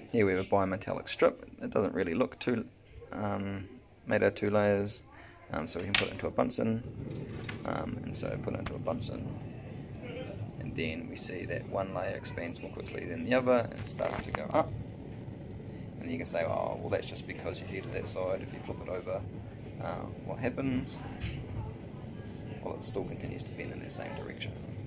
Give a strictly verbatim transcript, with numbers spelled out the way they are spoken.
Here we have a bimetallic strip. It doesn't really look too um, made out of two layers, um, so we can put it into a Bunsen, um, and so put it into a Bunsen, and then we see that one layer expands more quickly than the other and starts to go up. And you can say, oh, well, that's just because you heated that side. If you flip it over, uh, what happens? Well, it still continues to bend in that same direction.